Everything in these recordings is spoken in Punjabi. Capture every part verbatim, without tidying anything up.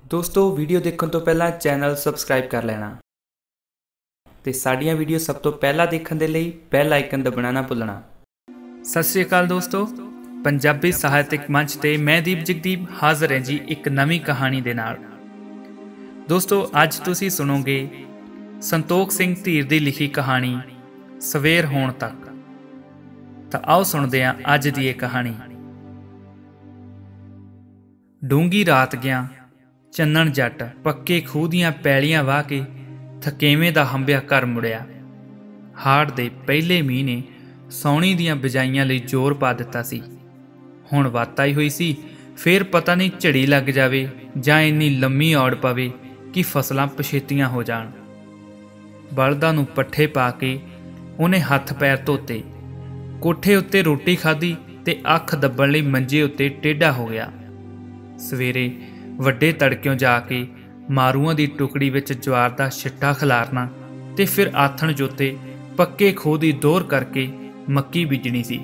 दोस्तों वीडियो देखने तो पहला चैनल सबसक्राइब कर लेना ते साड़ियाँ वीडियो सब तो पहला देखने दे लई बेल आइकन दबाना ना भुलना। सत श्री अकाल दोस्तों, पंजाबी साहित्यक मंच ते मैं दीप जगदीप हाज़र है जी एक नवी कहानी दे नाल। दोस्तों अज तुसी सुनोगे संतोख सिंह धीर दी लिखी कहानी सवेर होण तक। तो आओ सुनते हैं अज दी ये कहानी। डूंगी रात गया चन्नण जट पक्के खूह दियां पैलियां वाह के थकेवें दा हंबिया घर मुड़िया। हाड़ दे पहले मीह ने सौणी दियां बिजाइयां लई जोर पा दिता सी। हुण वत आई हुई सी, फिर पता नहीं झड़ी लग जावे जां इन्नी लम्मी औड़ पवे कि फसलां पछेतियां हो जाण। बलदां नूं पट्ठे पा के उहने हत्थ पैर धोते, कोठे उत्ते रोटी खाधी ते अख दब्बण लई मंजे उत्ते टेढ़ा हो गया। सवेरे वड्डे तड़कियों जाके मारूआं दी टुकड़ी विच ज्वार दा छिट्टा खिलारना ते फिर आथण जोते पक्के खूह दी दोहर करके मक्की बीजनी सी।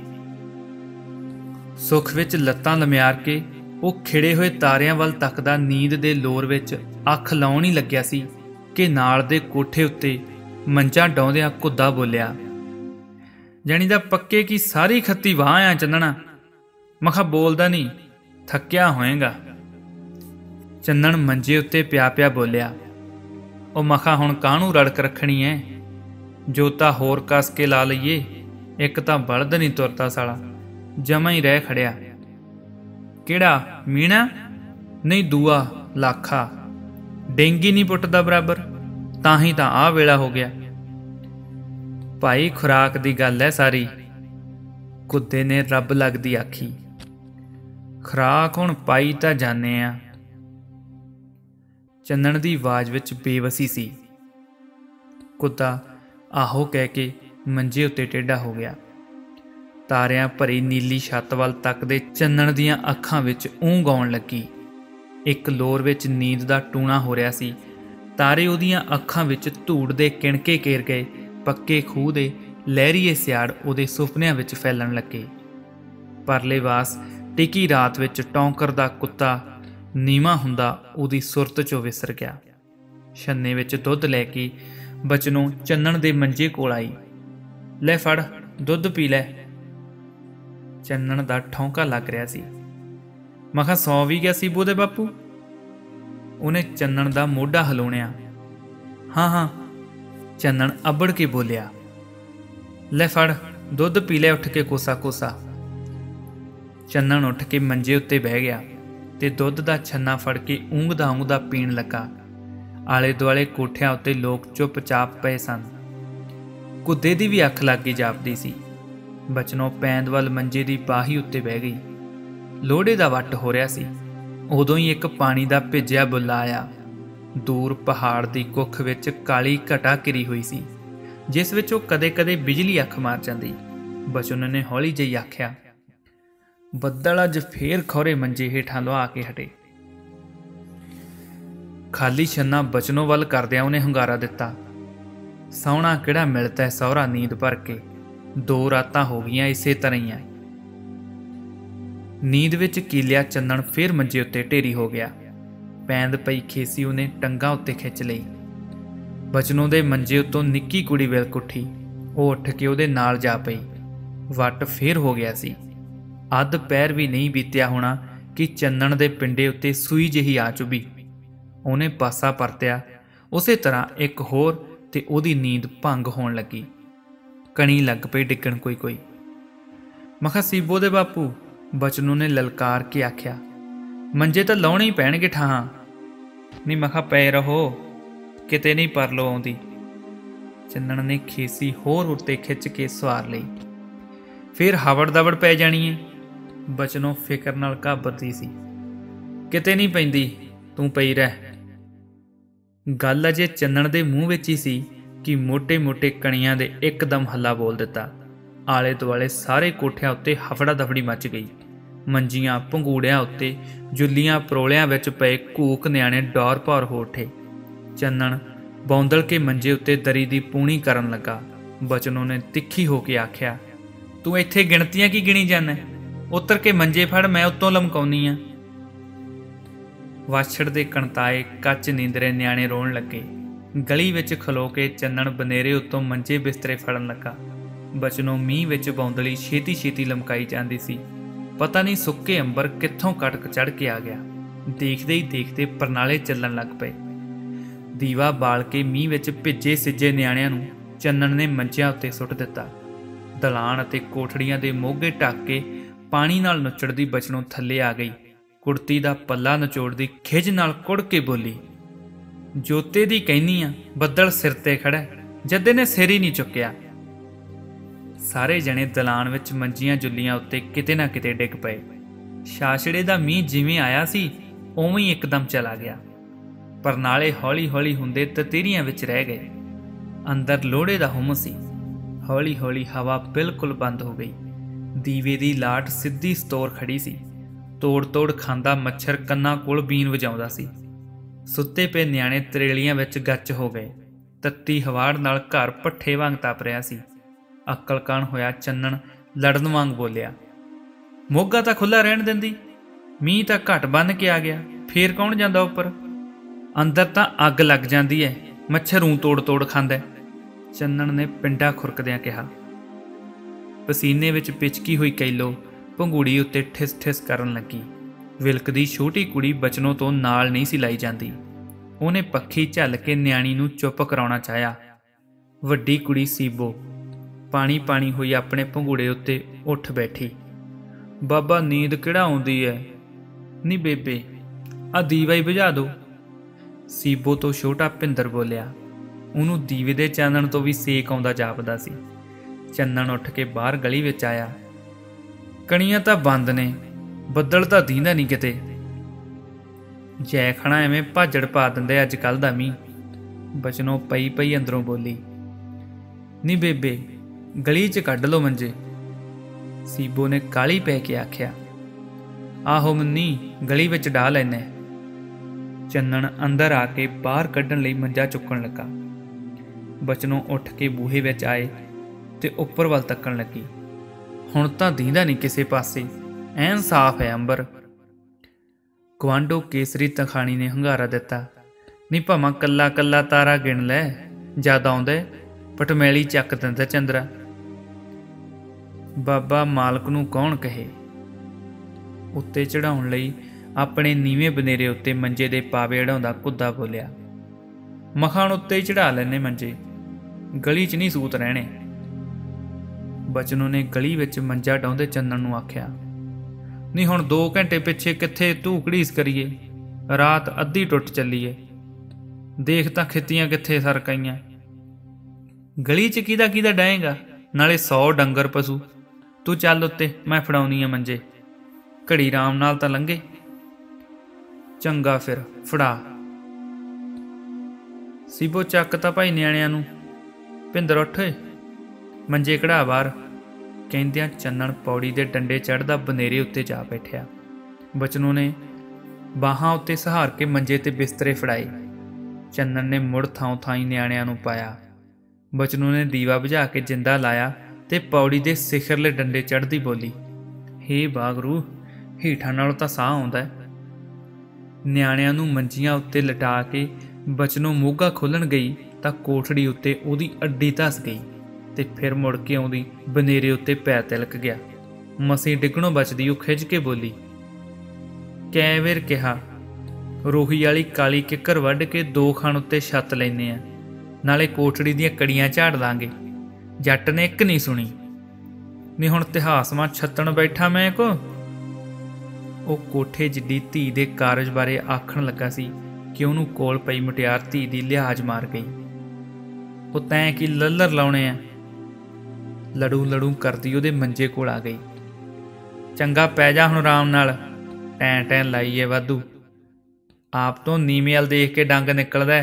सुख विच लत्तां लम्यार के वो खिड़े हुए तारियां वल तकदा नींद दे लोर विच अख लाउण ही लग्या सी कि नाल दे कोठे उत्ते मंजा डाउंदियां घुद्दा बोलिया, जानी दा पक्के की सारी खत्ती वाह आ चन्नणा। मखा बोलदा नहीं, थक्या होएगा। चन्नण मंजे उत्ते प्या प्या बोलिया, ओ मखा हुण काहनूं रड़क रखनी है, जोता होर कस के ला लईए। एक तां बलद नहीं तुरता साला, जमा ही रह खड़िया। किहड़ा मीणा? नहीं दूआ लाखा, डेंगी नहीं पुटदा बराबर, तां ही तां आ वेला हो गया। भाई खुराक दी गल है सारी, कुत्ते ने रब लगदी आखी। खुराक हुण पाई तां जाने आ। चन्नण दी आवाज़ विच बेवसी सी। कुत्ता आहो कह के मंजे उत्ते टेढ़ा हो गया। तारियां भरी नीली छत वल तकदे चन्नण दियां अखां विच ऊंघ आउण लगी। एक लोर विच नींद दा टूणा हो रहा सी। तारे उहदियां अखां विच धूड़ दे किणके घेर गए। पक्के खूह दे लहरीए सियाड़ उहदे सुपनिਆਂ विच फैलण लगे। परले वास टिकी रात विच टौंकर दा कुत्ता नीवा हुंदा उहदी सुरत चों विसर गया। छन्ने विच दुध लैके बचनों चन्नण दे मंजे कोल आई। लै फड़ दुध पी लै। चन्नण दा ठौंका लग रहा सी। मखा सौ भी गया सी बूदे बापू। उहने चन्नण दा मोढा हलोणिया। हाँ हाँ, चन्नण अबड़ के बोलिया। लै फड़ दुध पी लै उठ के कोसा कोसा। चन्नण उठ के मंजे उत्ते बह गया ते दुध दा छन्ना फड़ के ऊंघदा ऊंघदा पीण लगा। आले दुआले कोठियां उत्ते लोग चुपचाप पए सन। कुत्ते दी भी अख लग गई जापदी सी। बचनों पैंद वल मंजे दी बाही उत्ते बह गई। लोहड़े दा वट हो रहा सी। उदों ही एक पानी दा भिज्जिया बुल्ला आया। दूर पहाड़ दी कुख विच काली घटा घिरी हुई सी, जिस विच ओह कदे कदे बिजली अख मार जांदी। बचन ने हौली जही आख्या, बद्दल अज फेर खौरे मंजे हेठां लुहा के हटे। खाली छन्ना बचनों वल करदिआं उहने hunगारा दिता, सौहणा किहड़ा मिलता है सौहरा नींद भर के। दो रातां हो गईआं इसे तरह ही आ। नींद विच कीलिया चन्नण फिर मंजे उत्ते ढेरी हो गया। पैंद पई खेसी उहने टंगां उत्ते खिच लई। बचनों दे मंजे उत्तों निक्की कुड़ी विलक उठी। ओह उठ के उहदे नाल जा पई। वट फिर हो गया सी। अध पैर भी नहीं बीतिया होना कि चन्नण दे पिंडे उत्ते सूई जही आ चुभी। उहने पासा परतिया। उसे तरह एक होर ते उहदी नींद भंग होण लगी। कणी लग पई डिगण कोई कोई। मखा सीबो दे बापू, बचनों ने ललकार के आख्या, मंजे तो लाउणे ही पैणगे ठाहां। नहीं मखा पए रहो, किते नहीं परलो आउंदी। चन्नण ने खेसी होर उत्ते खिच के सवार लई। फिर हवड़ दवड़ पै जानी है। बचनों फिकर नाल घाबरदी सी। किते नहीं पैंदी, तू पई रह। गल अजे चन्नण दे मूँह विच ही सी कि मोटे मोटे कणियां दे एकदम हल्ला बोल दिता। आले दुआले सारे कोठियां उत्ते हफड़ा दफड़ी मच गई। मंजियां भंगूड़ियां उत्ते जुल्लियां परोलियां विच पए घूक नियाणे डौर भौर हो उठे। चन्नण बौंदल के मंजे उत्ते दरी दी पूणी करन लगा। बचनों ने तिखी होके आख्या, तू इत्थे गिणतियां की गिणी जाना? उतर के मंजे फड़, मैं उत्तों लमकाउनी आ। ਵਾਛੜ ਦੇ ਕਣਤਾਏ ਕੱਚ ਨੀਂਦਰੇ ਨਿਆਣੇ ਰੋਣ ਲੱਗੇ। ਗਲੀ ਵਿੱਚ ਖਲੋ ਕੇ ਚੰਨਣ ਬਨੇਰੇ ਉੱਤੋਂ ਮੰਜੇ ਬਿਸਤਰੇ ਫੜਨ ਲੱਗਾ। ਬਚਨੋਂ ਮੀਂਹ ਵਿੱਚ ਬੌਂਦਲੀ ਛੇਤੀ ਛੇਤੀ ਲਮਕਾਈ ਜਾਂਦੀ ਸੀ। ਪਤਾ ਨਹੀਂ ਸੁੱਕੇ ਅੰਬਰ ਕਿੱਥੋਂ ਕਟਕ ਚੜ੍ਹ ਕੇ ਆ ਗਿਆ। ਦੇਖਦੇ ਹੀ ਦੇਖਦੇ ਪਰਨਾਲੇ ਚੱਲਣ ਲੱਗ ਪਏ। ਦੀਵਾ ਬਾਲ ਕੇ ਮੀਂਹ ਵਿੱਚ ਭਿੱਜੇ ਸਿੱਜੇ ਨਿਆਣਿਆਂ ਨੂੰ ਚੰਨਣ ਨੇ ਮੰਜਿਆਂ ਉੱਤੇ ਸੁੱਟ ਦਿੱਤਾ। ਦਲਾਨ ਅਤੇ ਕੋਠੜੀਆਂ ਦੇ ਮੋਗੇ ਢੱਕ ਕੇ ਪਾਣੀ ਨਾਲ ਨੁੱਚੜਦੀ ਬਚਨੋਂ ਥੱਲੇ ਆ ਗਈ। ਕੁੜਤੀ ਦਾ ਪੱਲਾ ਨਚੋੜਦੀ ਖਿੱਝ ਨਾਲ ਕੁੜ ਕੇ ਬੋਲੀ, ਜੋਤੇ ਦੀ ਕਹਿਨੀ ਆ, ਬੱਦਲ ਸਿਰ ਤੇ ਖੜਾ, ਜੱਦੇ ਨੇ ਸਿਰ ਹੀ ਨਹੀਂ ਚੁੱਕਿਆ। ਸਾਰੇ ਜਣੇ ਦਲਾਨ ਵਿੱਚ ਮੰਜੀਆਂ ਜੁੱਲੀਆਂ ਉੱਤੇ ਕਿਤੇ ਨਾ ਕਿਤੇ ਡਿੱਗ ਪਏ। ਛਾਛੜੇ ਦਾ ਮੀਂਹ ਜਿਵੇਂ ਆਇਆ ਸੀ ਉਵੇਂ ਹੀ ਇੱਕਦਮ ਚਲਾ ਗਿਆ। ਪਰਨਾਲੇ ਹੌਲੀ ਹੌਲੀ ਹੁੰਦੇ ਤਤੀਰੀਆਂ ਵਿੱਚ ਰਹਿ ਗਏ। ਅੰਦਰ ਲੋਹੜੇ ਦਾ ਹੁਮ ਸੀ। ਹੌਲੀ ਹੌਲੀ ਹਵਾ ਬਿਲਕੁਲ ਬੰਦ ਹੋ ਗਈ। ਦੀਵੇ ਦੀ ਲਾਟ ਸਿੱਧੀ ਸਤੋਰ ਖੜੀ ਸੀ। ਤੋੜ ਤੋੜ ਖਾਂਦਾ ਮੱਛਰ ਕੰਨਾਂ ਕੋਲ ਬੀਨ ਵਜਾਉਂਦਾ ਸੀ। ਸੁੱਤੇ ਪਏ ਨਿਆਣੇ ਤਰੇਲੀਆਂ ਵਿੱਚ ਗੱਚ ਹੋ ਗਏ। ਤੱਤੀ ਹਵਾੜ ਨਾਲ ਘਰ ਭੱਠੇ ਵਾਂਗ ਤਪ ਰਿਹਾ ਸੀ। ਅਕਲਕਾਨ ਹੋਇਆ ਚੰਨਣ ਲੜਨ ਵਾਂਗ ਬੋਲਿਆ, ਮੋਗਾ ਤਾਂ ਖੁੱਲ੍ਹਾ ਰਹਿਣ ਦਿੰਦੀ, ਮੀਂਹ ਤਾਂ ਘੱਟ ਬੰਨ ਕੇ ਆ ਗਿਆ, ਫੇਰ ਕੌਣ ਜਾਂਦਾ ਉੱਪਰ? ਅੰਦਰ ਤਾਂ ਅੱਗ ਲੱਗ ਜਾਂਦੀ ਹੈ, ਮੱਛਰ ਊਂ ਤੋੜ ਤੋੜ ਖਾਂਦਾ। ਚੰਨਣ ਨੇ ਪਿੰਡਾ ਖੁਰਕਦਿਆਂ ਕਿਹਾ। ਪਸੀਨੇ ਵਿੱਚ ਪਿਚਕੀ ਹੋਈ ਕੈਲੋ ਭੰਗੂੜੀ ਉੱਤੇ ਠਿਸ ਠਿਸ ਕਰਨ ਲੱਗੀ। ਵਿਲਕਦੀ ਛੋਟੀ ਕੁੜੀ ਬਚਨੋਂ ਤੋਂ ਨਾਲ ਨਹੀਂ ਸੀ ਲਾਈ ਜਾਂਦੀ। ਉਹਨੇ ਪੱਖੀ ਝੱਲ ਕੇ ਨਿਆਣੀ ਨੂੰ ਚੁੱਪ ਕਰਾਉਣਾ ਚਾਹਿਆ। ਵੱਡੀ ਕੁੜੀ ਸੀਬੋ ਪਾਣੀ ਪਾਣੀ ਹੋਈ ਆਪਣੇ ਭੰਗੂੜੇ ਉੱਤੇ ਉੱਠ ਬੈਠੀ। ਬਾਬਾ ਨੀਂਦ ਕਿਹੜਾ ਆਉਂਦੀ ਐ? ਨੀ ਬੇਬੇ, ਆ ਦੀਵਾ ਹੀ ਬੁਝਾ ਦੋ। ਸੀਬੋ ਤੋਂ ਛੋਟਾ ਭਿੰਦਰ ਬੋਲਿਆ। ਉਹਨੂੰ ਦੀਵੇ ਦੇ ਚਾਨਣ ਤੋਂ ਵੀ ਸੇਕ ਆਉਂਦਾ ਜਾਪਦਾ ਸੀ। ਚੰਨਣ ਉੱਠ ਕੇ ਬਾਹਰ ਗਲੀ ਵਿੱਚ ਆਇਆ। ਕਣੀਆਂ ਤਾਂ ਬੰਦ ਨੇ, ਬੱਦਲ ਤਾਂ ਦੀਂਦਾ ਨਹੀਂ ਕਿਤੇ। ਜੈ ਖਾਣਾ ਐਵੇਂ ਭਾਜੜ ਪਾ ਦਿੰਦੇ ਅੱਜ ਕੱਲ੍ਹ ਦਾ ਮੀਂਹ। ਬਚਨੋਂ ਪਈ ਪਈ ਅੰਦਰੋਂ ਬੋਲੀ, ਨੀ ਬੇਬੇ, ਗਲੀ 'ਚ ਕੱਢ ਲਓ ਮੰਜੇ। ਸੀਬੋ ਨੇ ਕਾਹਲੀ ਪੈ ਕੇ ਆਖਿਆ। ਆਹੋ ਮੁੰਨੀ, ਗਲੀ ਵਿੱਚ ਡਾਹ ਲੈਨੇ। ਚੰਨਣ ਅੰਦਰ ਆ ਕੇ ਬਾਹਰ ਕੱਢਣ ਲਈ ਮੰਜਾ ਚੁੱਕਣ ਲੱਗਾ। ਬਚਨੋਂ ਉੱਠ ਕੇ ਬੂਹੇ ਵਿੱਚ ਆਏ ਤੇ ਉੱਪਰ ਵੱਲ ਤੱਕਣ ਲੱਗੀ। ਹੁਣ ਤਾਂ ਦੀਂਦਾ ਨਹੀਂ ਕਿਸੇ ਪਾਸੇ, ਐਨ ਸਾਫ਼ ਹੈ ਅੰਬਰ। ਗੁਆਂਢੋ ਕੇਸਰੀ ਤਖਾਣੀ ਨੇ ਹੁੰਗਾਰਾ ਦਿੱਤਾ, ਨੀ ਭਾਵਾਂ ਕੱਲਾ ਕੱਲਾ ਤਾਰਾ ਗਿਣ ਲੈ, ਜਦ ਆਉਂਦਾ ਪਟਮੈਲੀ ਚੱਕ ਦਿੰਦਾ ਚੰਦਰਾ। ਬਾਬਾ ਮਾਲਕ ਨੂੰ ਕੌਣ ਕਹੇ। ਉੱਤੇ ਚੜਾਉਣ ਲਈ ਆਪਣੇ ਨੀਵੇਂ ਬਨੇਰੇ ਉੱਤੇ ਮੰਜੇ ਦੇ ਪਾਵੇ ਅੜਾਉਂਦਾ ਕੁੱਦਾ ਬੋਲਿਆ, ਮਖਾਣ ਉੱਤੇ ਹੀ ਚੜਾ ਲੈਨੇ ਮੰਜੇ, ਗਲੀ 'ਚ ਨਹੀਂ ਸੂਤ ਰਹਿਣੇ। ਬਚਨੋਂ ਨੇ ਗਲੀ ਵਿੱਚ ਮੰਜਾ ਡਾਉਂਦੇ ਚੰਨਣ ਨੂੰ ਆਖਿਆ, ਨਹੀਂ ਹੁਣ ਦੋ ਘੰਟੇ ਪਿੱਛੇ ਕਿੱਥੇ ਧੂ ਘੜੀਸ ਕਰੀਏ, ਰਾਤ ਅੱਧੀ ਟੁੱਟ ਚੱਲੀਏ। ਦੇਖ ਤਾਂ ਖਿੱਤੀਆਂ ਕਿੱਥੇ ਸਰਕਾਈਆਂ। ਗਲੀ 'ਚ ਕਿਹਦਾ ਕਿਹਦਾ ਡਾਏਗਾ, ਨਾਲੇ ਸੌ ਡੰਗਰ ਪਸ਼ੂ। ਤੂੰ ਚੱਲ ਉੱਤੇ, ਮੈਂ ਫੜਾਉਣੀ ਆ ਮੰਜੇ, ਘੜੀ ਰਾਮ ਨਾਲ ਤਾਂ ਲੰਘੇ। ਚੰਗਾ ਫਿਰ ਫੜਾ। ਸੀਬੋ ਚੱਕ ਤਾਂ ਭਾਈ ਨਿਆਣਿਆਂ ਨੂੰ। ਭਿੰਦਰ ਉੱਠ ਓਏ, ਮੰਜੇ ਕਢਾ ਬਾਹਰ। ਕਹਿੰਦਿਆਂ ਚੰਨਣ ਪੌੜੀ ਦੇ ਡੰਡੇ ਚੜ੍ਹਦਾ ਬਨੇਰੇ ਉੱਤੇ ਜਾ ਬੈਠਿਆ। ਬਚਨੋਂ ਨੇ ਬਾਹਾਂ ਉੱਤੇ ਸਹਾਰ ਕੇ ਮੰਜੇ ਤੇ ਬਿਸਤਰੇ ਫੜਾਏ। ਚੰਨਣ ਨੇ ਮੁੜ ਥਾਂ ਥਾਈਂ ਨਿਆਣਿਆਂ ਨੂੰ ਪਾਇਆ। ਬਚਨੋਂ ਨੇ ਦੀਵਾ ਬੁਝਾ ਕੇ ਜਿੰਦਾ ਲਾਇਆ ਤੇ ਪੌੜੀ ਦੇ ਸਿਖਰਲੇ ਡੰਡੇ ਚੜ੍ਹਦੀ ਬੋਲੀ, ਹੇ ਬਾਗਰੂ, ਹੇਠਾਂ ਨਾਲੋਂ ਤਾਂ ਸਾਹ ਆਉਂਦਾ। ਨਿਆਣਿਆਂ ਨੂੰ ਮੰਜੀਆਂ ਉੱਤੇ ਲਟਾ ਕੇ ਬਚਨੋਂ ਮੋਗਾ ਖੋਲ੍ਹਣ ਗਈ ਤਾਂ ਕੋਠੜੀ ਉੱਤੇ ਉਹਦੀ ਅੱਡੀ ਧੱਸ ਗਈ ਤੇ ਫਿਰ ਮੁੜ ਕੇ ਆਉਂਦੀ ਬਨੇਰੇ ਉੱਤੇ ਪੈਰ ਤਿਲਕ ਗਿਆ। ਮਸੀਂ ਡਿੱਗਣੋਂ ਬਚਦੀ ਉਹ ਖਿੱਚ ਕੇ ਬੋਲੀ, ਕੈ ਵੇਰ ਕਿਹਾ, ਰੋਹੀ ਵਾਲੀ ਕਾਲੀ ਕਿੱਕਰ ਵੱਢ ਕੇ ਦੋ ਖਾਣ ਉੱਤੇ ਛੱਤ ਲੈਨੇ ਆ, ਨਾਲੇ ਕੋਠੜੀ ਦੀਆਂ ਕੜੀਆਂ ਝਾੜ ਲਾਂਗੇ। ਜੱਟ ਨੇ ਇੱਕ ਨਹੀਂ ਸੁਣੀ। ਨਹੀਂ ਹੁਣ ਇਤਿਹਾਸ ਮਾਂ ਛੱਤਣ ਬੈਠਾ ਮੈਂ ਕੋ। ਉਹ ਕੋਠੇ ਜਿੱਡੀ ਧੀ ਦੇ ਕਾਰਜ ਬਾਰੇ ਆਖਣ ਲੱਗਾ ਸੀ ਕਿ ਉਹਨੂੰ ਕੋਲ ਪਈ ਮੁਟਿਆਰ ਧੀ ਦੀ ਲਿਹਾਜ਼ ਮਾਰ ਗਈ। ਉਹ ਤੈਂ ਕੀ ਲੱਲਰ ਲਾਉਣੇ ਆ। ਲੜੂ ਲੜੂ ਕਰਦੀ ਉਹਦੇ ਮੰਜੇ ਕੋਲ ਆ ਗਈ। ਚੰਗਾ ਪੈ ਜਾ ਹੁਣ ਆਰਾਮ ਨਾਲ, ਟੈਂ ਟੈਂ ਲਾਈਏ ਵਾਧੂ। ਆਪ ਤੋਂ ਨੀਵੇਂ ਵੱਲ ਦੇਖ ਕੇ ਡੰਗ ਨਿਕਲਦਾ।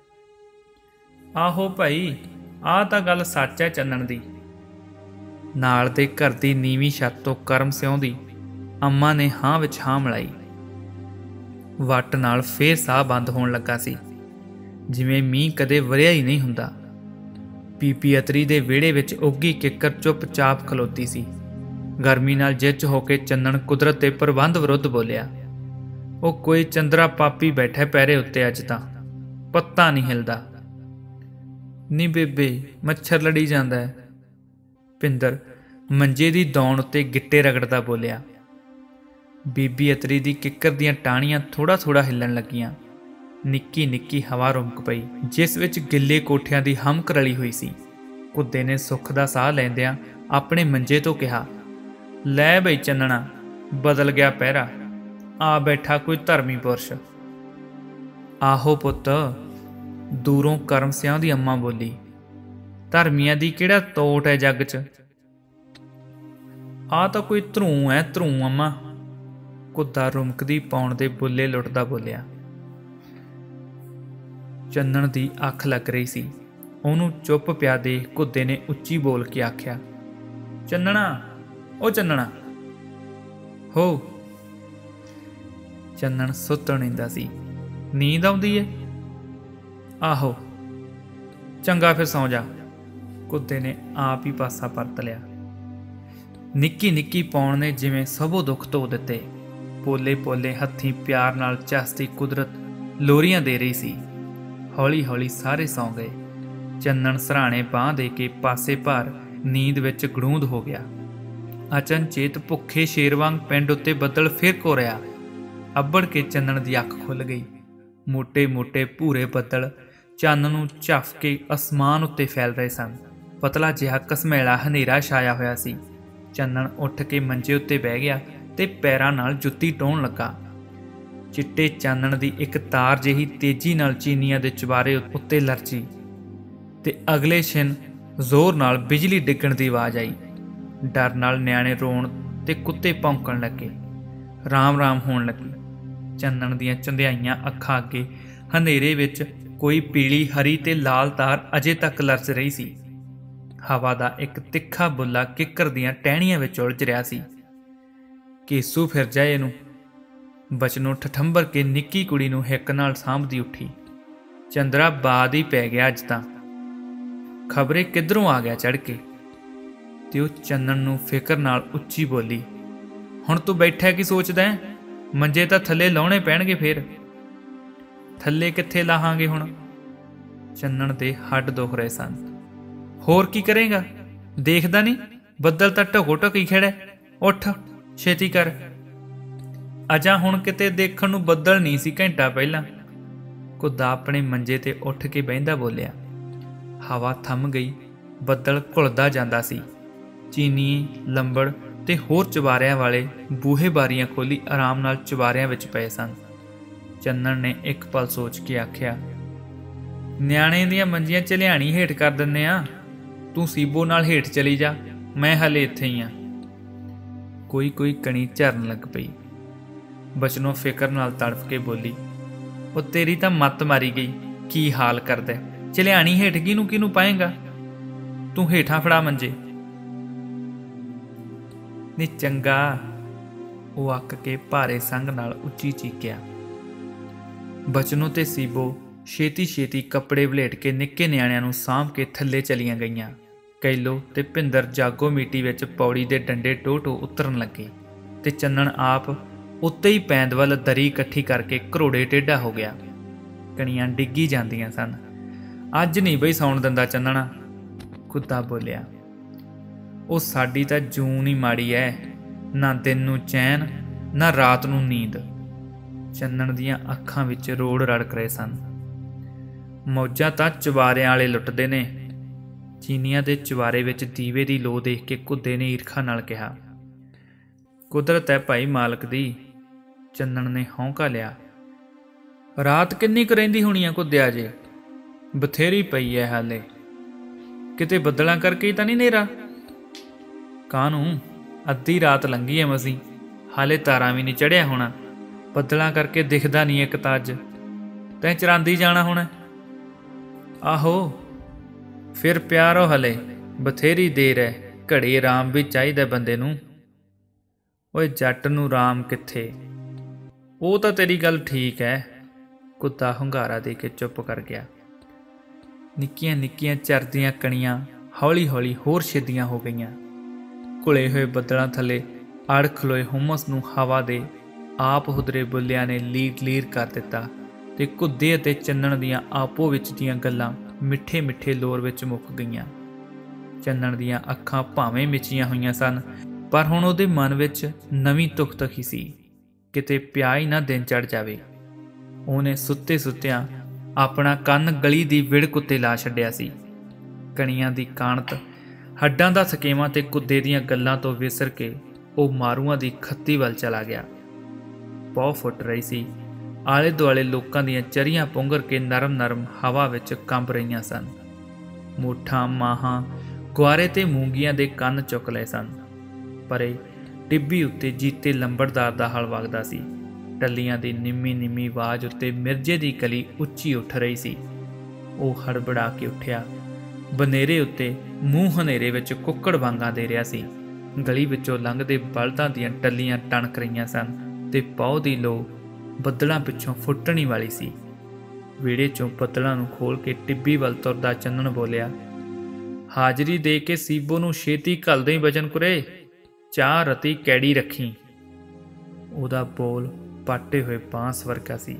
ਆਹੋ ਭਾਈ, ਆਹ ਤਾਂ ਗੱਲ ਸੱਚ ਹੈ ਚੰਨਣ ਦੀ। ਨਾਲ ਦੇ ਘਰ ਦੀ ਨੀਵੀਂ ਛੱਤ ਤੋਂ ਕਰਮ ਸਿਉਂਦੀ ਅੰਮਾ ਨੇ ਹਾਂ ਵਿੱਚ ਹਾਂ ਮਿਲਾਈ। ਵੱਟ ਨਾਲ ਫੇਰ ਸਾਹ ਬੰਦ ਹੋਣ ਲੱਗਾ ਸੀ, ਜਿਵੇਂ ਮੀਂਹ ਕਦੇ ਵਰਿਆ ਹੀ ਨਹੀਂ ਹੁੰਦਾ। ਪੀਪੀ ਅਤਰੀ ਦੇ ਵਿਹੜੇ ਵਿੱਚ ਉੱਗੀ ਕਿੱਕਰ ਚੁੱਪ-ਚਾਪ ਖਲੋਤੀ ਸੀ। ਗਰਮੀ ਨਾਲ ਜਿੱਚ ਹੋ ਕੇ ਚੰਨਣ ਕੁਦਰਤ ਦੇ ਪ੍ਰਬੰਧ ਵਿਰੁੱਧ ਬੋਲਿਆ, ਉਹ ਕੋਈ ਚੰਦਰਾ ਪਾਪੀ ਬੈਠਾ ਪੈਰੇ ਉੱਤੇ, ਅੱਜ ਤਾਂ ਪੱਤਾ ਨਹੀਂ ਹਿਲਦਾ। ਨੀ ਬੇਬੇ, ਮੱਛਰ ਲੜੀ ਜਾਂਦਾ ਹੈ। ਪਿੰਦਰ ਮੰਜੇ ਦੀ ਦੌਣ ਉੱਤੇ ਗਿੱਟੇ ਰਗੜਦਾ ਬੋਲਿਆ। ਬੀਬੀ ਅਤਰੀ ਦੀ ਕਿੱਕਰ ਦੀਆਂ ਟਾਹਣੀਆਂ ਥੋੜ੍ਹਾ ਥੋੜ੍ਹਾ ਹਿੱਲਣ ਲੱਗੀਆਂ। ਨਿੱਕੀ ਨਿੱਕੀ ਹਵਾ ਰੁਮਕ ਪਈ, ਜਿਸ ਵਿੱਚ ਗਿੱਲੇ ਕੋਠਿਆਂ ਦੀ ਹਮਕ ਰਲੀ ਹੋਈ ਸੀ। ਕੁੱਦੇ ਨੇ ਸੁੱਖ ਦਾ ਸਾਹ ਲੈਂਦਿਆਂ ਆਪਣੇ ਮੰਜੇ ਤੋਂ ਕਿਹਾ, ਲੈ ਬਈ ਚੰਨਣਾ, ਬਦਲ ਗਿਆ ਪਹਿਰਾ, ਆ ਬੈਠਾ ਕੋਈ ਧਰਮੀ ਪੁਰਸ਼। ਆਹੋ ਪੁੱਤ, ਦੂਰੋਂ ਕਰਮ ਸਿਆਂ ਦੀ ਅੰਮਾ ਬੋਲੀ। ਧਰਮੀਆਂ ਦੀ ਕਿਹੜਾ ਤੋਟ ਹੈ ਜੱਗ 'ਚ? ਆ ਤਾਂ ਕੋਈ ਧਰੂ ਹੈ, ਧਰੂ ਅੰਮਾ। ਕੁੱਦਾ ਰੁਮਕਦੀ ਪਾਉਣ ਦੇ ਬੁੱਲੇ ਲੁੱਟਦਾ ਬੋਲਿਆ। ਚੰਨਣ ਦੀ ਅੱਖ ਲੱਗ ਰਹੀ ਸੀ। ਉਹਨੂੰ ਚੁੱਪ ਪਿਆ ਦੇਖ ਕੁੱਦੇ ਨੇ ਉੱਚੀ ਬੋਲ ਕੇ ਆਖਿਆ, ਚੰਨਣਾ, ਉਹ ਚੰਨਣਾ ਹੋ। ਚੰਨਣ ਸੁੱਤ ਨੀਂਦਾ ਸੀ। ਨੀਂਦ ਆਉਂਦੀ ਏ? ਆਹੋ। ਚੰਗਾ ਫਿਰ ਸੌਂ ਜਾ। ਕੁੱਤੇ ਨੇ ਆਪ ਹੀ ਪਾਸਾ ਪਰਤ ਲਿਆ। ਨਿੱਕੀ ਨਿੱਕੀ ਪੌਣ ਨੇ ਜਿਵੇਂ ਸਭੋ ਦੁੱਖ ਧੋ ਦਿੱਤੇ। ਪੋਲੇ ਪੋਲੇ ਹੱਥੀਂ ਪਿਆਰ ਨਾਲ ਝੱਸਦੀ ਕੁਦਰਤ ਲੋਰੀਆਂ ਦੇ ਰਹੀ ਸੀ। ਹੌਲੀ ਹੌਲੀ ਸਾਰੇ ਸੌਂ ਗਏ। ਚੰਨਣ ਸਰਾਣੇ ਬਾਂਹ ਦੇ ਕੇ ਪਾਸੇ ਭਾਰ ਨੀਂਦ ਵਿੱਚ ਗੜੂੰਦ ਹੋ ਗਿਆ। ਅਚਨਚੇਤ ਭੁੱਖੇ ਸ਼ੇਰ ਵਾਂਗ ਪਿੰਡ ਉੱਤੇ ਬੱਦਲ ਫਿਰ ਘੋਰਿਆ। ਅੱਬੜ ਕੇ ਚੰਨਣ ਦੀ ਅੱਖ ਖੁੱਲ੍ਹ ਗਈ। ਮੋਟੇ ਮੋਟੇ ਭੂਰੇ ਬੱਦਲ ਚੰਨ ਨੂੰ ਝੱਫ ਕੇ ਅਸਮਾਨ ਉੱਤੇ ਫੈਲ ਰਹੇ ਸਨ। ਪਤਲਾ ਜਿਹਾ ਘਸਮੈਲਾ ਹਨੇਰਾ ਛਾਇਆ ਹੋਇਆ ਸੀ। ਚੰਨਣ ਉੱਠ ਕੇ ਮੰਜੇ ਉੱਤੇ ਬਹਿ ਗਿਆ ਤੇ ਪੈਰਾਂ ਨਾਲ ਜੁੱਤੀ ਟੋਹਣ ਲੱਗਾ। ਚਿੱਟੇ ਚਾਨਣ ਦੀ ਇੱਕ ਤਾਰ ਜਿਹੀ ਤੇਜ਼ੀ ਨਾਲ ਚੀਨੀਆਂ ਦੇ ਚੁਬਾਰੇ ਉੱਤੇ ਲਰਚੀ ਤੇ ਅਗਲੇ ਛਿਨ ਜ਼ੋਰ ਨਾਲ ਬਿਜਲੀ ਡਿੱਗਣ ਦੀ ਆਵਾਜ਼ ਆਈ। ਡਰ ਨਾਲ ਨਿਆਣੇ ਰੋਣ ਤੇ ਕੁੱਤੇ ਭੌਂਕਣ ਲੱਗੇ। ਰਾਮ ਰਾਮ ਹੋਣ ਲੱਗੀ। ਚੰਨਣ ਦੀਆਂ ਚੰਦਿਆਈਆਂ ਅੱਖਾਂ ਅੱਗੇ ਹਨੇਰੇ ਵਿੱਚ ਕੋਈ ਪੀਲੀ, ਹਰੀ ਤੇ ਲਾਲ ਤਾਰ ਅਜੇ ਤੱਕ ਲਰਚ ਰਹੀ ਸੀ। ਹਵਾ ਦਾ ਇੱਕ ਤਿੱਖਾ ਬੁੱਲਾ ਕਿੱਕਰ ਦੀਆਂ ਟਹਿਣੀਆਂ ਵਿੱਚ ਉਲਝ ਰਿਹਾ ਸੀ। ਕੇਸੂ ਫਿਰ ਜਾਏ ਇਹਨੂੰ। ਬਚਨੋਂ ਠਠੰਬਰ ਕੇ ਨਿੱਕੀ ਕੁੜੀ ਨੂੰ ਹਿੱਕ ਨਾਲ ਸਾਂਭਦੀ ਉੱਠੀ। ਚੰਦਰਾ ਬਾਦ ਹੀ ਪੈ ਗਿਆ ਅੱਜ ਤਾਂ, ਖਬਰੇ ਕਿੱਧਰੋਂ ਆ ਗਿਆ ਚੜ ਕੇ। ਤੇ ਉਹ ਚੰਨਣ ਨੂੰ ਫਿਕਰ ਨਾਲ ਉੱਚੀ ਬੋਲੀ, ਹੁਣ ਤੂੰ ਬੈਠਾ ਕੀ ਸੋਚਦਾ ਹੈ? ਮੰਜੇ ਤਾਂ ਥੱਲੇ ਲਾਉਣੇ ਪੈਣਗੇ ਫੇਰ। ਥੱਲੇ ਕਿੱਥੇ ਲਾਹਾਂਗੇ ਹੁਣ? ਚੰਨਣ ਦੇ ਹੱਡ ਦੁਖ ਰਹੇ ਸਨ। ਹੋਰ ਕੀ ਕਰੇਗਾ? ਦੇਖਦਾ ਨਹੀਂ ਬੱਦਲ ਤਾਂ ਢਕੋ ਢਕੀ ਖੜਾ। ਉੱਠ ਛੇਤੀ ਕਰ। ਅਜਾ ਹੁਣ ਕਿਤੇ ਦੇਖਣ ਨੂੰ ਬੱਦਲ ਨਹੀਂ ਸੀ ਘੰਟਾ ਪਹਿਲਾਂ। ਕੁੱਦਾ ਆਪਣੇ ਮੰਜੇ ਤੇ ਉੱਠ ਕੇ ਬਹਿੰਦਾ ਬੋਲਿਆ। ਹਵਾ ਥੰਮ ਗਈ। ਬੱਦਲ ਘੁਲਦਾ ਜਾਂਦਾ ਸੀ। ਚੀਨੀ, ਲੰਬੜ ਤੇ ਹੋਰ ਚੁਬਾਰਿਆਂ ਵਾਲੇ ਬੂਹੇ ਬਾਰੀਆਂ ਖੋਲ੍ਹੀ ਆਰਾਮ ਨਾਲ ਚੁਬਾਰਿਆਂ ਵਿੱਚ ਪਏ ਸਨ। ਚੰਨਣ ਨੇ ਇੱਕ ਪਲ ਸੋਚ ਕੇ ਆਖਿਆ, ਨਿਆਣੇ ਦੀਆਂ ਮੰਜੀਆਂ ਝਲਿਆਣੀ ਹੇਠ ਕਰ ਦਿੰਦੇ ਆ। ਤੂੰ ਸੀਬੋ ਨਾਲ ਹੇਠ ਚਲੀ ਜਾ, ਮੈਂ ਹਲੇ ਇੱਥੇ ਹੀ ਆ। ਕੋਈ ਕੋਈ ਕਣੀ ਝਰਨ ਲੱਗ ਪਈ। ਬਚਨੋਂ ਫਿਕਰ ਨਾਲ ਤੜਫ ਕੇ ਬੋਲੀ, ਉਹ ਤੇਰੀ ਤਾਂ ਮੱਤ ਮਾਰੀ ਗਈ। ਕੀ ਹਾਲ ਕਰਦਾ? ਝਲਿਆਣੀ ਹੇਠ ਕਿਹਨੂੰ ਕਿਹਨੂੰ ਪਾਏਗਾ? ਤੂੰ ਹੇਠਾਂ ਫੜਾ ਮੰਜੇ। ਨੀ ਚੰਗਾ, ਉਹ ਅੱਕ ਕੇ ਭਾਰੇ ਸੰਗ ਨਾਲ ਉੱਚੀ ਚੀਕਿਆ। ਬਚਨੋਂ ਤੇ ਸੀਬੋ ਛੇਤੀ ਛੇਤੀ ਕੱਪੜੇ ਵਲੇਟ ਕੇ ਨਿੱਕੇ ਨਿਆਣਿਆਂ ਨੂੰ ਸਾਂਭ ਕੇ ਥੱਲੇ ਚਲੀਆਂ ਗਈਆਂ। ਕੈਲੋ ਤੇ ਭਿੰਦਰ ਜਾਗੋ ਮੀਟੀ ਵਿੱਚ ਪੌੜੀ ਦੇ ਡੰਡੇ ਟੋਹ ਟੋਹ ਉਤਰਨ ਲੱਗੇ ਤੇ ਚੰਨਣ ਆਪ ਉੱਤੇ ਹੀ ਪੈਂਦ ਵੱਲ ਦਰੀ ਇਕੱਠੀ ਕਰਕੇ ਘਰੋੜੇ ਟੇਢਾ ਹੋ ਗਿਆ। ਕਣੀਆਂ ਡਿੱਗੀ ਜਾਂਦੀਆਂ ਸਨ। ਅੱਜ ਨਹੀਂ ਬਈ ਸੌਣ ਦਿੰਦਾ ਚੰਨਣਾ, ਕੁੱਤਾ ਬੋਲਿਆ। ਉਹ ਸਾਡੀ ਤਾਂ ਜੂਨ ਹੀ ਮਾੜੀ ਐ। ਨਾ ਦਿਨ ਨੂੰ ਚੈਨ, ਨਾ ਰਾਤ ਨੂੰ ਨੀਂਦ। ਚੰਨਣ ਦੀਆਂ ਅੱਖਾਂ ਵਿੱਚ ਰੋੜ ਰੜਕ ਰਹੇ ਸਨ। ਮੌਜਾਂ ਤਾਂ ਚੁਬਾਰਿਆਂ ਵਾਲੇ ਲੁੱਟਦੇ ਨੇ। ਚੀਨੀਆਂ ਦੇ ਚੁਬਾਰੇ ਵਿੱਚ ਦੀਵੇ ਦੀ ਲੋ ਦੇਖ ਕੇ ਕੁੱਦੇ ਨੇ ਈਰਖਾ ਨਾਲ ਕਿਹਾ। ਕੁਦਰਤ ਹੈ ਭਾਈ ਮਾਲਕ ਦੀ। ਚੰਨਣ ਨੇ ਹੌਂਕਾ ਲਿਆ। ਰਾਤ ਕਿੰਨੀ ਕੁ ਰਹਿੰਦੀ ਹੋਣੀ ਆ ਕੁੱਦਿਆ ਜੇ? ਬਥੇਰੀ ਪਈ ਐ ਹਾਲੇ। ਕਿਤੇ ਬੱਦਲਾਂ ਕਰਕੇ ਹੀ ਤਾਂ ਨਹੀਂ ਹਨੇਰਾ? ਕਾਹਨੂੰ, ਅੱਧੀ ਰਾਤ ਲੰਘੀ ਐ ਮਸੀਂ। ਹਾਲੇ ਤਾਰਾ ਵੀ ਨਹੀਂ ਚੜ੍ਹਿਆ ਹੋਣਾ। ਬੱਦਲਾਂ ਕਰਕੇ ਦਿਖਦਾ ਨਹੀਂ ਇੱਕ ਤਾਂ ਅੱਜ। ਤੈਂ ਚਰਾਂਦੀ ਜਾਣਾ ਹੁਣ? ਆਹੋ, ਫਿਰ ਪਿਆਰੋ ਹਲੇ ਬਥੇਰੀ ਦੇਰ ਐ। ਘੜੀ ਆਰਾਮ ਵੀ ਚਾਹੀਦਾ ਬੰਦੇ ਨੂੰ। ਓਏ ਜੱਟ ਨੂੰ ਰਾਮ ਕਿੱਥੇ? ਉਹ ਤਾਂ ਤੇਰੀ ਗੱਲ ਠੀਕ ਐ। ਕੁੱਤਾ ਹੁੰਗਾਰਾ ਦੇ ਕੇ ਚੁੱਪ ਕਰ ਗਿਆ। ਨਿੱਕੀਆਂ ਨਿੱਕੀਆਂ ਚਰਦੀਆਂ ਕਣੀਆਂ ਹੌਲੀ ਹੌਲੀ ਹੋਰ ਛਿੱਦੀਆਂ ਹੋ ਗਈਆਂ। ਘੁਲੇ ਹੋਏ ਬੱਦਲਾਂ ਥੱਲੇ ਅੜ ਖਲੋਏ ਹੁਮਸ ਨੂੰ ਹਵਾ ਦੇ ਆਪ ਹੁਦਰੇ ਬੁੱਲਿਆਂ ਨੇ ਲੀਰ ਲੀਰ ਕਰ ਦਿੱਤਾ ਤੇ ਘੁੱਦੇ ਅਤੇ ਚੰਨਣ ਦੀਆਂ ਆਪੋ ਵਿੱਚ ਦੀਆਂ ਗੱਲਾਂ ਮਿੱਠੇ ਮਿੱਠੇ ਲੋਰ ਵਿੱਚ ਮੁੱਕ ਗਈਆਂ। ਚੰਨਣ ਦੀਆਂ ਅੱਖਾਂ ਭਾਵੇਂ ਮਿਚੀਆਂ ਹੋਈਆਂ ਸਨ, ਪਰ ਹੁਣ ਉਹਦੇ ਮਨ ਵਿੱਚ ਨਵੀਂ ਤੁਖ ਤਖੀ ਸੀ, ਕਿਤੇ ਪਿਆ ਹੀ ਨਾ ਦਿਨ ਚੜ੍ਹ ਜਾਵੇ। ਉਹਨੇ ਸੁੱਤੇ ਸੁੱਤਿਆਂ ਆਪਣਾ ਕੰਨ ਗਲੀ ਦੀ ਵਿੜਕ ਉੱਤੇ ਲਾ ਛੱਡਿਆ ਸੀ। ਕਣੀਆਂ ਦੀ ਕਾਣਤ, ਹੱਡਾਂ ਦਾ ਸਕੇਵਾਂ ਤੇ ਕੁੱਦੇ ਦੀਆਂ ਗੱਲਾਂ ਤੋਂ ਵਿਸਰ ਕੇ ਉਹ ਮਾਰੂਆਂ ਦੀ ਖੱਤੀ ਵੱਲ ਚਲਾ ਗਿਆ। ਪੌ ਫੁੱਟ ਰਹੀ ਸੀ। ਆਲੇ ਦੁਆਲੇ ਲੋਕਾਂ ਦੀਆਂ ਚਰੀਆਂ ਪੁੰਗਰ ਕੇ ਨਰਮ ਨਰਮ ਹਵਾ ਵਿੱਚ ਕੰਬ ਰਹੀਆਂ ਸਨ। ਮੋਠਾਂ, ਮਾਹਾਂ, ਗੁਆਰੇ ਤੇ ਮੂੰਗੀਆਂ ਦੇ ਕੰਨ ਚੁੱਕ ਲਏ ਸਨ। ਪਰੇ ਟਿੱਬੀ ਉੱਤੇ ਜੀਤੇ ਲੰਬੜਦਾਰ ਦਾ ਹਲ ਵਗਦਾ ਸੀ। ਟੱਲੀਆਂ ਦੀ ਨਿੰਮੀ ਨਿੰਮੀ ਆਵਾਜ਼ ਉੱਤੇ ਮਿਰਜੇ ਦੀ ਕਲੀ ਉੱਚੀ ਉੱਠ ਰਹੀ ਸੀ। ਉਹ ਹੜਬੜਾ ਕੇ ਉੱਠਿਆ। ਬਨੇਰੇ ਉੱਤੇ ਮੂੰਹ ਹਨੇਰੇ ਵਿੱਚ ਕੁੱਕੜ ਵਾਂਗਾਂ ਦੇ ਰਿਹਾ ਸੀ। ਗਲੀ ਵਿੱਚੋਂ ਲੰਘਦੇ ਬਲਦਾਂ ਦੀਆਂ ਟੱਲੀਆਂ ਟਣਕ ਰਹੀਆਂ ਸਨ ਤੇ ਪੌ ਦੀ ਲੋ ਬੱਦਲਾਂ ਪਿੱਛੋਂ ਫੁੱਟਣੀ ਵਾਲੀ ਸੀ। ਵਿਹੜੇ 'ਚੋਂ ਬੱਦਲਾਂ ਨੂੰ ਖੋਲ੍ਹ ਕੇ ਟਿੱਬੀ ਵੱਲ ਤੁਰਦਾ ਚੰਨਣ ਬੋਲਿਆ, ਹਾਜ਼ਰੀ ਦੇ ਕੇ ਸੀਬੋ ਨੂੰ ਛੇਤੀ ਘੱਲ ਦੇਈਂ ਬਚਨ ਕੁਰੇ, ਚਾਹ ਰਤੀ ਕੈੜੀ ਰੱਖੀ। ਉਹਦਾ ਬੋਲ ਪਾਟੇ ਹੋਏ ਬਾਂਸ ਵਰਗਾ ਸੀ।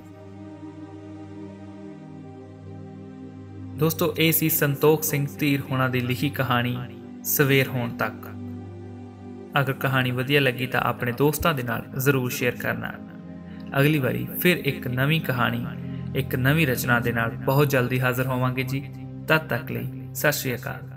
ਦੋਸਤੋ, ਇਹ ਸੀ ਸੰਤੋਖ ਸਿੰਘ ਧੀਰ ਹੋਣਾ ਦੀ ਲਿਖੀ ਕਹਾਣੀ ਸਵੇਰ ਹੋਣ ਤੱਕ। ਅਗਰ ਕਹਾਣੀ ਵਧੀਆ ਲੱਗੀ ਤਾਂ ਆਪਣੇ ਦੋਸਤਾਂ ਦੇ ਨਾਲ ਜ਼ਰੂਰ ਸ਼ੇਅਰ ਕਰਨਾ। ਅਗਲੀ ਵਾਰੀ ਫਿਰ ਇੱਕ ਨਵੀਂ ਕਹਾਣੀ, ਇੱਕ ਨਵੀਂ ਰਚਨਾ ਦੇ ਨਾਲ ਬਹੁਤ ਜਲਦੀ ਹਾਜ਼ਰ ਹੋਵਾਂਗੇ ਜੀ। ਤਦ ਤੱਕ ਲਈ ਸਤਿ ਸ਼੍ਰੀ ਅਕਾਲ।